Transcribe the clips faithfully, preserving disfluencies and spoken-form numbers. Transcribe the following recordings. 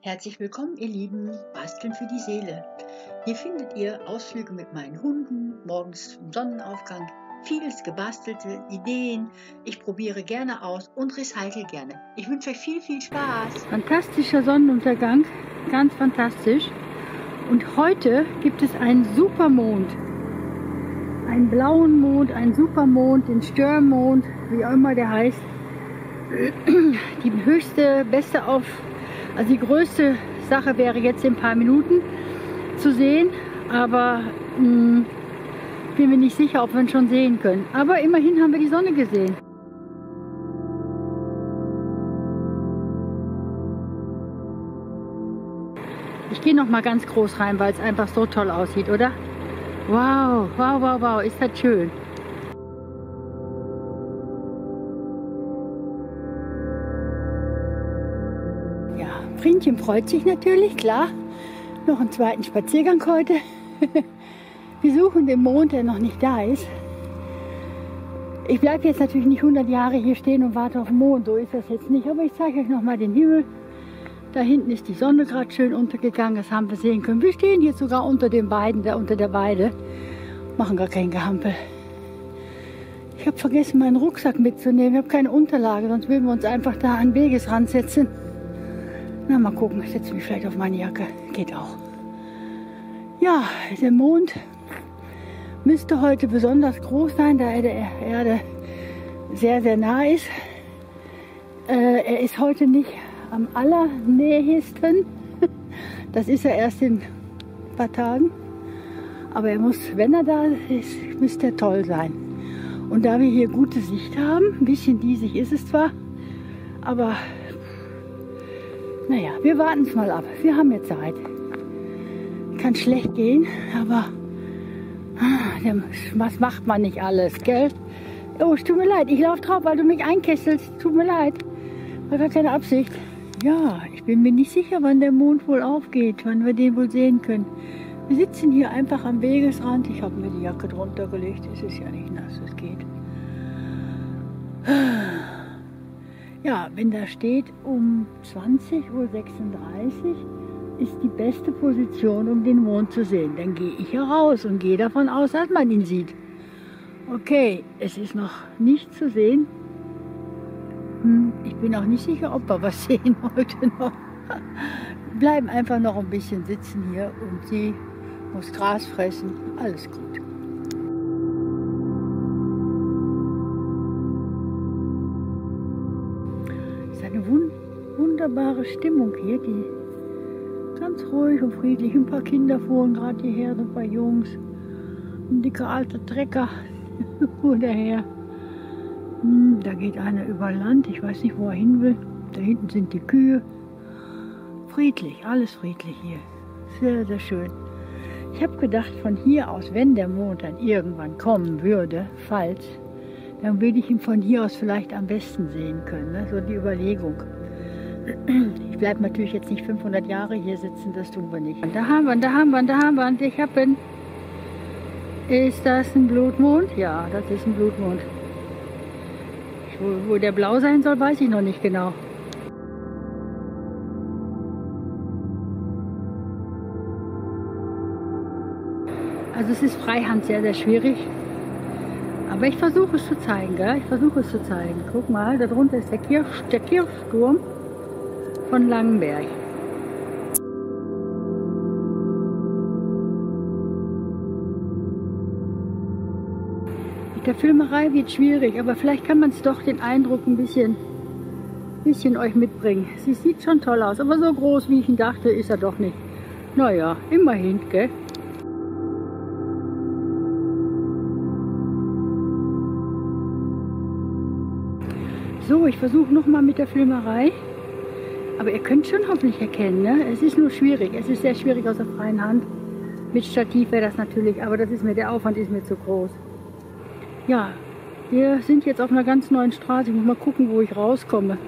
Herzlich willkommen, ihr Lieben, Basteln für die Seele. Hier findet ihr Ausflüge mit meinen Hunden, morgens im Sonnenaufgang, vieles gebastelte, Ideen. Ich probiere gerne aus und recycle gerne. Ich wünsche euch viel, viel Spaß. Fantastischer Sonnenuntergang, ganz fantastisch. Und heute gibt es einen Supermond. Einen blauen Mond, einen Supermond, den Störmond, wie auch immer der heißt. Die höchste, beste auf, also die größte Sache wäre jetzt in ein paar Minuten zu sehen, aber mh, bin mir nicht sicher, ob wir ihn schon sehen können. Aber immerhin haben wir die Sonne gesehen. Ich gehe noch mal ganz groß rein, weil es einfach so toll aussieht, oder? Wow, wow, wow, wow, ist das schön. Ja, Vriendchen freut sich natürlich, klar. Noch einen zweiten Spaziergang heute. Wir suchen den Mond, der noch nicht da ist. Ich bleibe jetzt natürlich nicht hundert Jahre hier stehen und warte auf den Mond, so ist das jetzt nicht. Aber ich zeige euch noch mal den Himmel. Da hinten ist die Sonne gerade schön untergegangen, das haben wir sehen können. Wir stehen jetzt sogar unter den Weiden, da unter der Weide, machen gar kein Gehampel. Ich habe vergessen, meinen Rucksack mitzunehmen. Ich habe keine Unterlage, sonst würden wir uns einfach da an den Wegesrand setzen. Na, mal gucken, ich setze mich vielleicht auf meine Jacke. Geht auch. Ja, der Mond müsste heute besonders groß sein, da er der Erde sehr, sehr nah ist. Äh, er ist heute nicht am allernähesten. Das ist er erst in ein paar Tagen. Aber er muss, wenn er da ist, müsste er toll sein. Und da wir hier gute Sicht haben, ein bisschen diesig ist es zwar, aber naja, wir warten es mal ab. Wir haben jetzt Zeit. Kann schlecht gehen, aber was macht man nicht alles, gell? Oh, es tut mir leid, ich laufe drauf, weil du mich einkesselst. Tut mir leid, war gar keine Absicht. Ja, ich bin mir nicht sicher, wann der Mond wohl aufgeht, wann wir den wohl sehen können. Wir sitzen hier einfach am Wegesrand. Ich habe mir die Jacke drunter gelegt. Es ist ja nicht nass, es geht. Ja, wenn da steht, um zwanzig Uhr sechsunddreißig ist die beste Position, um den Mond zu sehen. Dann gehe ich heraus und gehe davon aus, dass man ihn sieht. Okay, es ist noch nicht zu sehen. Ich bin auch nicht sicher, ob wir was sehen heute noch. Wir bleiben einfach noch ein bisschen sitzen hier und sie muss Gras fressen. Alles gut. Es ist eine wun wunderbare Stimmung hier, die ganz ruhig und friedlich. Ein paar Kinder fuhren gerade hierher, so ein paar Jungs. Ein dicker alter Trecker fuhr daher. Da geht einer über Land, ich weiß nicht, wo er hin will. Da hinten sind die Kühe. Friedlich, alles friedlich hier. Sehr, sehr schön. Ich habe gedacht, von hier aus, wenn der Mond dann irgendwann kommen würde, falls, dann würde ich ihn von hier aus vielleicht am besten sehen können. Ne? So die Überlegung. Ich bleibe natürlich jetzt nicht fünfhundert Jahre hier sitzen, das tun wir nicht. Und da haben wir ihn, da haben wir ihn, da haben wir ihn. Ich habe ihn. Ist das ein Blutmond? Ja, das ist ein Blutmond. Wo, wo der blau sein soll, weiß ich noch nicht genau. Also es ist freihand sehr, sehr schwierig. Aber ich versuche es zu zeigen, gell? Ich versuche es zu zeigen. Guck mal, da drunter ist der, Kirch, der Kirchturm von Langenberg. Der Filmerei wird schwierig, aber vielleicht kann man es doch den Eindruck ein bisschen, bisschen euch mitbringen. Sie sieht schon toll aus, aber so groß, wie ich ihn dachte, ist er doch nicht. Naja, immerhin, gell? So, ich versuche nochmal mit der Filmerei. Aber ihr könnt schon hoffentlich erkennen, ne? Es ist nur schwierig. Es ist sehr schwierig aus der freien Hand. Mit Stativ wäre das natürlich, aber das ist mir, der Aufwand ist mir zu groß. Ja, wir sind jetzt auf einer ganz neuen Straße. Ich muss mal gucken, wo ich rauskomme.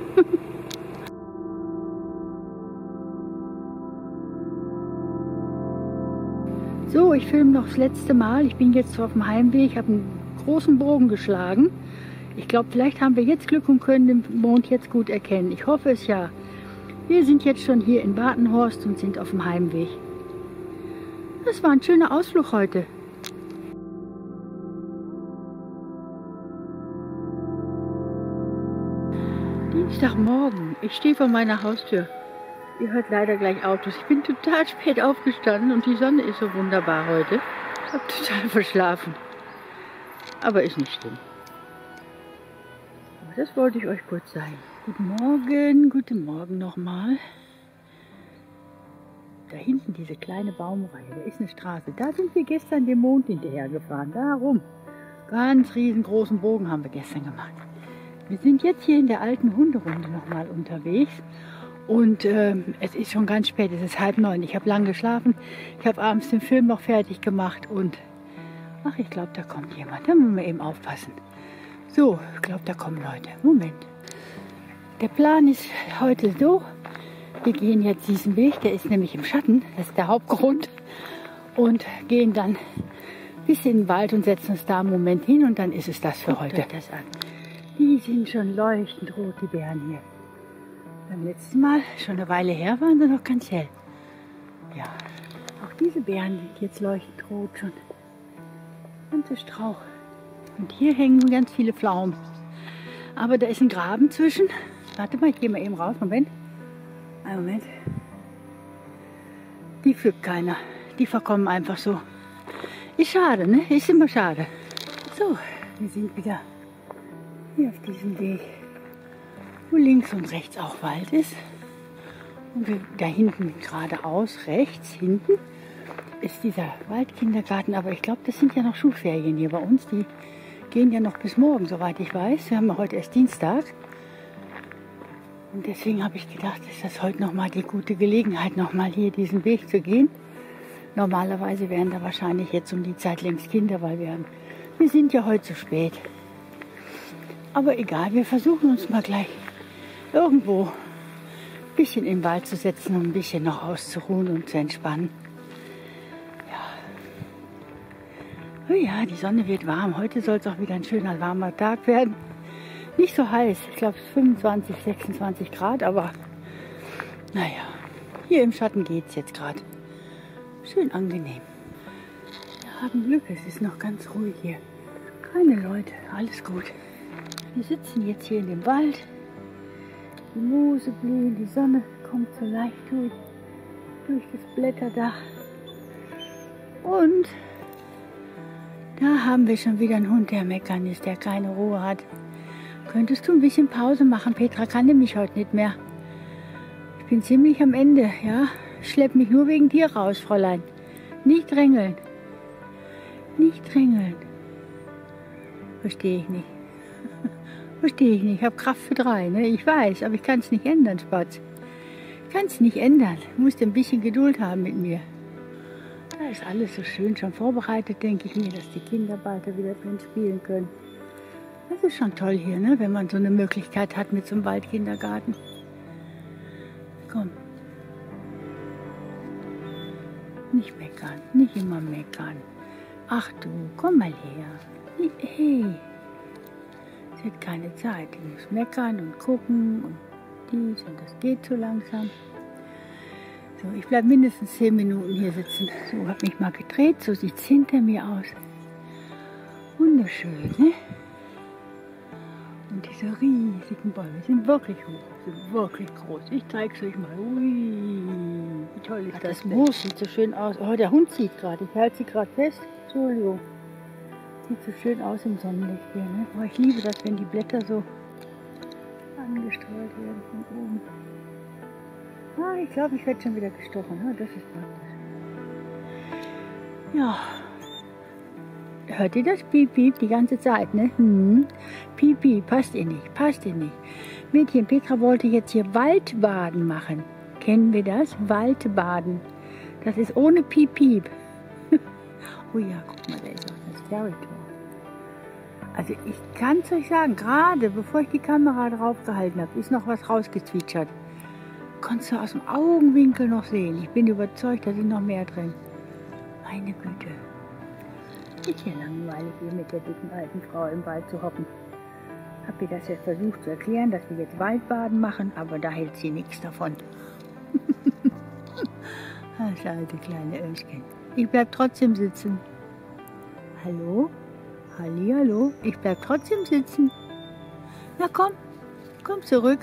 So, ich filme noch das letzte Mal. Ich bin jetzt auf dem Heimweg. Ich habe einen großen Bogen geschlagen. Ich glaube, vielleicht haben wir jetzt Glück und können den Mond jetzt gut erkennen. Ich hoffe es ja. Wir sind jetzt schon hier in Batenhorst und sind auf dem Heimweg. Das war ein schöner Ausflug heute. Dienstagmorgen. Ich stehe vor meiner Haustür. Ihr hört leider gleich Autos. Ich bin total spät aufgestanden und die Sonne ist so wunderbar heute. Ich habe total verschlafen. Aber ist nicht schlimm. Aber das wollte ich euch kurz sagen. Guten Morgen, guten Morgen nochmal. Da hinten diese kleine Baumreihe, da ist eine Straße. Da sind wir gestern dem Mond hinterher gefahren. Darum. Ganz riesengroßen Bogen haben wir gestern gemacht. Wir sind jetzt hier in der alten Hunderunde nochmal unterwegs. Und äh, es ist schon ganz spät, es ist halb neun. Ich habe lange geschlafen. Ich habe abends den Film noch fertig gemacht. Und ach, ich glaube, da kommt jemand. Da müssen wir eben aufpassen. So, ich glaube, da kommen Leute. Moment. Der Plan ist heute so. Wir gehen jetzt diesen Weg. Der ist nämlich im Schatten. Das ist der Hauptgrund. Und gehen dann bis in den Wald und setzen uns da einen Moment hin. Und dann ist es das für heute. Das an. Die sind schon leuchtend rot, die Beeren hier. Beim letzten Mal, schon eine Weile her, waren sie noch ganz hell. Ja, auch diese Beeren sind jetzt leuchtend rot schon. Ganze Strauch. Und hier hängen ganz viele Pflaumen. Aber da ist ein Graben zwischen. Warte mal, ich gehe mal eben raus. Moment. Einen Moment. Die pflückt keiner. Die verkommen einfach so. Ist schade, ne? Ist immer schade. So, wir sind wieder hier auf diesem Weg, wo links und rechts auch Wald ist. Und wir, da hinten geradeaus, rechts hinten, ist dieser Waldkindergarten. Aber ich glaube, das sind ja noch Schulferien hier bei uns. Die gehen ja noch bis morgen, soweit ich weiß. Wir haben ja heute erst Dienstag. Und deswegen habe ich gedacht, ist das heute nochmal die gute Gelegenheit, nochmal hier diesen Weg zu gehen. Normalerweise wären da wahrscheinlich jetzt um die Zeit längst Kinder, weil wir, haben, wir sind ja heute zu spät. Aber egal, wir versuchen uns mal gleich irgendwo ein bisschen im Wald zu setzen, um ein bisschen noch auszuruhen und zu entspannen. Ja, oh ja, die Sonne wird warm. Heute soll es auch wieder ein schöner, warmer Tag werden. Nicht so heiß, ich glaube fünfundzwanzig, sechsundzwanzig Grad, aber naja, hier im Schatten geht es jetzt gerade. Schön angenehm. Wir haben Glück, es ist noch ganz ruhig hier. Keine Leute, alles gut. Wir sitzen jetzt hier in dem Wald. Die Moose blühen, die Sonne kommt so leicht durch, durch das Blätterdach. Und da haben wir schon wieder einen Hund, der meckern ist, der keine Ruhe hat. Könntest du ein bisschen Pause machen? Petra kann nämlich heute nicht mehr. Ich bin ziemlich am Ende, ja. Ich schlepp mich nur wegen dir raus, Fräulein. Nicht drängeln. Nicht drängeln. Verstehe ich nicht. Verstehe ich nicht. Ich habe Kraft für drei, ne? Ich weiß, aber ich kann es nicht ändern, Spatz. Ich kann es nicht ändern. Du musst ein bisschen Geduld haben mit mir. Da ist alles so schön schon vorbereitet, denke ich mir, dass die Kinder bald wieder drin spielen können. Das ist schon toll hier, ne? Wenn man so eine Möglichkeit hat mit so einem Waldkindergarten. Komm. Nicht meckern, nicht immer meckern. Ach du, komm mal her. Hey. Sie hat keine Zeit. Die muss meckern und gucken und dies und das geht so langsam. So, ich bleibe mindestens zehn Minuten hier sitzen. So, habe mich mal gedreht. So sieht es hinter mir aus. Wunderschön, ne? Und diese riesigen Bäume sind wirklich hoch, sind wirklich groß. Ich zeige es euch mal. Ui, wie toll ist Ach, das? Das Moos sieht so schön aus. Oh, der Hund zieht gerade. Ich halte sie gerade fest. Entschuldigung. Sieht so schön aus im Sonnenlicht hier. Ne? Oh, ich liebe das, wenn die Blätter so angestrahlt werden von oben. Ah, ich glaube, ich werde schon wieder gestochen. Oh, das ist praktisch. Ja. Hört ihr das? Piep, piep, die ganze Zeit, ne? Hm. Piep, piep, passt ihr nicht, passt ihr nicht. Mädchen, Petra wollte jetzt hier Waldbaden machen. Kennen wir das? Waldbaden. Das ist ohne Piep, piep. Oh ja, guck mal, da ist auch das Territor. Also ich kann es euch sagen, gerade bevor ich die Kamera drauf gehalten habe, ist noch was rausgezwitschert. Konntest du aus dem Augenwinkel noch sehen. Ich bin überzeugt, da sind noch mehr drin. Meine Güte. Ist ja langweilig, hier mit der dicken alten Frau im Wald zu hocken. habe ihr das jetzt versucht zu erklären, dass wir jetzt Waldbaden machen, aber da hält sie nichts davon. Das alte kleine Öschchen. Ich bleib trotzdem sitzen. Hallo? Hallihallo? Ich bleib trotzdem sitzen. Na komm, komm zurück.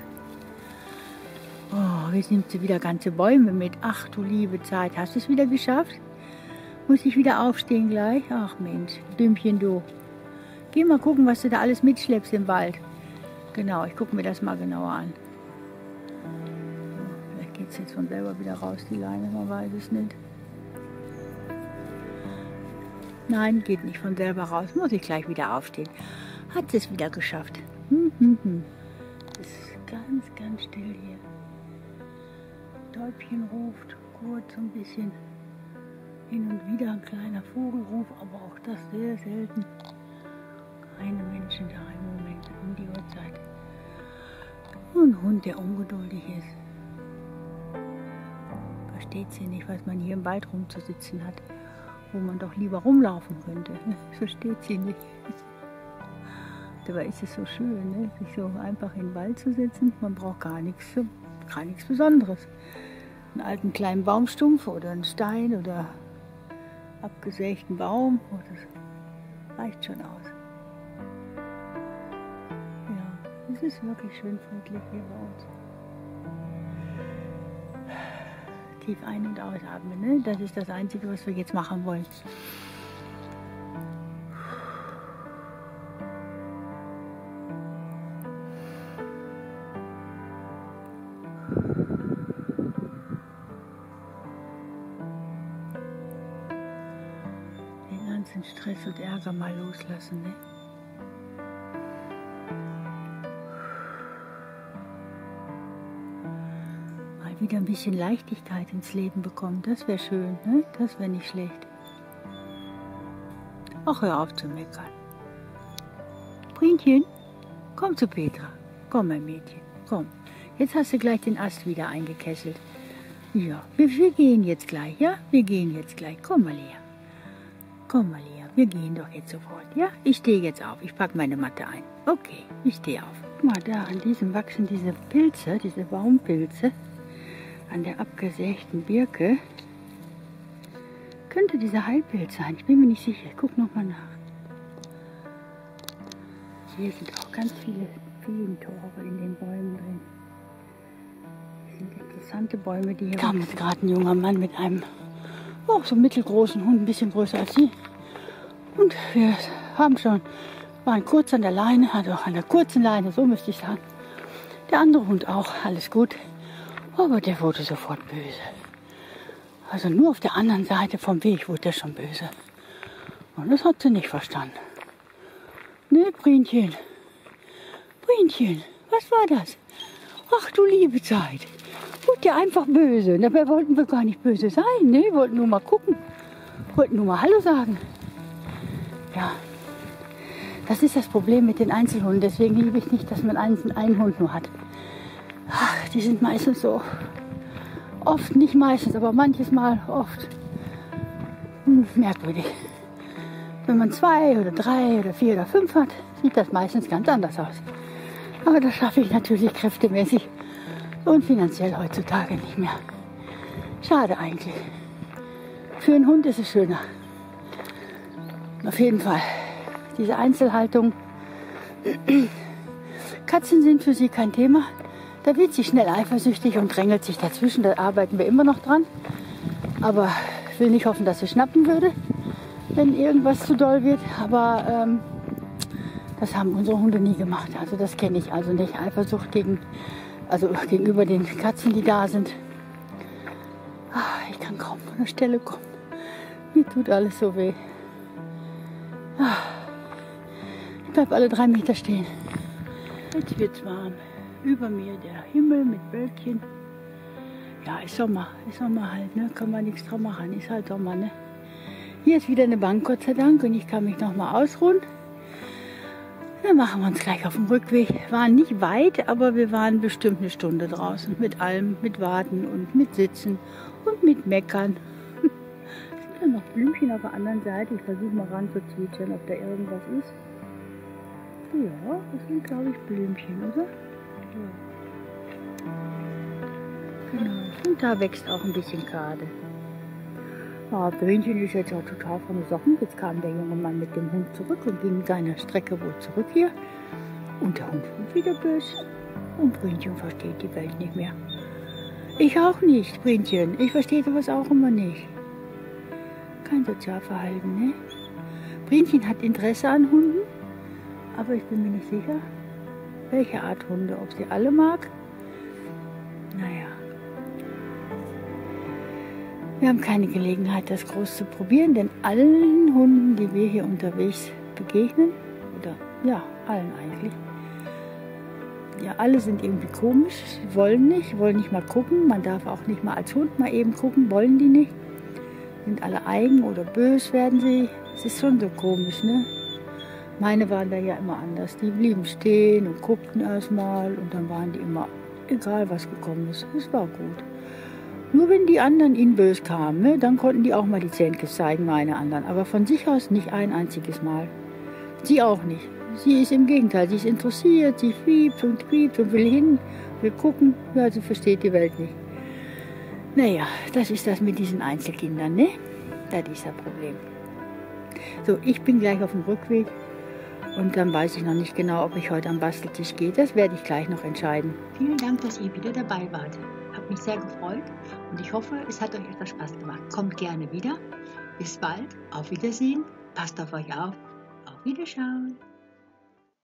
Oh, jetzt nimmt sie wieder ganze Bäume mit. Ach du liebe Zeit, hast du es wieder geschafft? Muss ich wieder aufstehen gleich? Ach Mensch, Dümmchen du. Geh mal gucken, was du da alles mitschleppst im Wald. Genau, ich gucke mir das mal genauer an. Vielleicht geht es jetzt von selber wieder raus, die Leine, man weiß es nicht. Nein, geht nicht von selber raus, muss ich gleich wieder aufstehen. Hat sie es wieder geschafft. Hm, hm, hm. Es ist ganz, ganz still hier. Täubchen ruft kurz ein bisschen. Hin und wieder ein kleiner Vogelruf, aber auch das sehr selten. Keine Menschen da im Moment um die Uhrzeit. Nur ein Hund, der ungeduldig ist. Versteht sie nicht, was man hier im Wald rumzusitzen hat, wo man doch lieber rumlaufen könnte. Versteht sie nicht. Dabei ist es so schön, ne? Sich so einfach in den Wald zu setzen. Man braucht gar nichts, gar nichts Besonderes. Einen alten kleinen Baumstumpf oder einen Stein oder abgesägten Baum. Oh, das reicht schon aus. Ja, es ist wirklich schön friedlich hier bei uns. Tief ein- und ausatmen, ne? Das ist das Einzige, was wir jetzt machen wollen. Den ganzen Stress und Ärger mal loslassen, ne? Wieder ein bisschen Leichtigkeit ins Leben bekommen. Das wäre schön, ne? Das wäre nicht schlecht. Ach, hör auf zu meckern. Brinchen, komm zu Petra. Komm, mein Mädchen, komm. Jetzt hast du gleich den Ast wieder eingekesselt. Ja, wir, wir gehen jetzt gleich, ja? Wir gehen jetzt gleich. Komm mal her. Komm mal her. Wir gehen doch jetzt sofort, ja? Ich stehe jetzt auf. Ich packe meine Matte ein. Okay, ich stehe auf. Guck mal, da an diesem wachsen diese Pilze, diese Baumpilze. An der abgesägten Birke könnte dieser Heilpilz sein. Ich bin mir nicht sicher. Ich gucke nochmal nach. Hier sind auch ganz viele Bienentore in den Bäumen drin. Das sind interessante Bäume, die hier kam jetzt gerade ein junger Mann mit einem oh, so mittelgroßen Hund, ein bisschen größer als sie. Und wir haben schon, waren kurz an der Leine, also an der kurzen Leine, so müsste ich sagen. Der andere Hund auch, alles gut. Aber der wurde sofort böse. Also nur auf der anderen Seite vom Weg wurde der schon böse. Und das hat sie nicht verstanden. Ne, Brinchen? Brinchen, was war das? Ach du liebe Zeit. Wurde der einfach böse. Dabei wollten wir gar nicht böse sein. Ne, wir wollten nur mal gucken. Wollten nur mal Hallo sagen. Ja, das ist das Problem mit den Einzelhunden. Deswegen liebe ich nicht, dass man einen, einen Hund nur hat. Ach, die sind meistens so, oft, nicht meistens, aber manches Mal oft hm, merkwürdig. Wenn man zwei oder drei oder vier oder fünf hat, sieht das meistens ganz anders aus. Aber das schaffe ich natürlich kräftemäßig und finanziell heutzutage nicht mehr. Schade eigentlich. Für einen Hund ist es schöner. Auf jeden Fall. Diese Einzelhaltung. Katzen sind für sie kein Thema. Da wird sie schnell eifersüchtig und drängelt sich dazwischen. Da arbeiten wir immer noch dran. Aber ich will nicht hoffen, dass sie schnappen würde, wenn irgendwas zu doll wird. Aber ähm, das haben unsere Hunde nie gemacht. Also das kenne ich also nicht. Eifersucht gegen, also gegenüber den Katzen, die da sind. Ach, ich kann kaum von der Stelle kommen. Mir tut alles so weh. Ach, ich bleibe alle drei Meter stehen. Jetzt wird's warm. Über mir der Himmel mit Wölkchen. Ja, ist Sommer. Ist Sommer halt, ne? Kann man nichts dran machen. Ist halt Sommer, ne? Hier ist wieder eine Bank, Gott sei Dank. Und ich kann mich noch mal ausruhen. Dann machen wir uns gleich auf den Rückweg. Wir waren nicht weit, aber wir waren bestimmt eine Stunde draußen. Mit allem, mit Warten und mit Sitzen und mit Meckern. Es sind dann noch Blümchen auf der anderen Seite. Ich versuche mal ran zu zwitschern, ob da irgendwas ist. Ja, das sind, glaube ich, Blümchen, oder? Ja. Genau. Und da wächst auch ein bisschen gerade. Ja, Brünchen ist jetzt auch total von den Socken. Jetzt kam der junge Mann mit dem Hund zurück und ging seine Strecke wohl zurück hier. Und der Hund wird wieder böse. Und Brünchen versteht die Welt nicht mehr. Ich auch nicht, Brünchen. Ich verstehe sowas auch immer nicht. Kein Sozialverhalten, ne? Brünchen hat Interesse an Hunden, aber ich bin mir nicht sicher, welche Art Hunde, ob sie alle mag. Naja. Wir haben keine Gelegenheit, das groß zu probieren, denn allen Hunden, die wir hier unterwegs begegnen, oder ja, allen eigentlich, ja, alle sind irgendwie komisch, sie wollen nicht, wollen nicht mal gucken, man darf auch nicht mal als Hund mal eben gucken, wollen die nicht, sind alle eigen oder bös werden sie, es ist schon so komisch, ne? Meine waren da ja immer anders, die blieben stehen und guckten erstmal und dann waren die immer, egal was gekommen ist, es war gut. Nur wenn die anderen ihnen bös kamen, ne, dann konnten die auch mal die Zähnchen zeigen, meine anderen. Aber von sich aus nicht ein einziges Mal. Sie auch nicht. Sie ist im Gegenteil, sie ist interessiert, sie fiebt und fiebt und will hin, will gucken. Ja, sie versteht die Welt nicht. Naja, das ist das mit diesen Einzelkindern, ne? Das ist das Problem. So, ich bin gleich auf dem Rückweg und dann weiß ich noch nicht genau, ob ich heute am Basteltisch gehe. Das werde ich gleich noch entscheiden. Vielen Dank, dass ihr wieder dabei wart. Hat mich sehr gefreut und ich hoffe, es hat euch etwas Spaß gemacht. Kommt gerne wieder. Bis bald. Auf Wiedersehen. Passt auf euch auf. Auf Wiederschauen.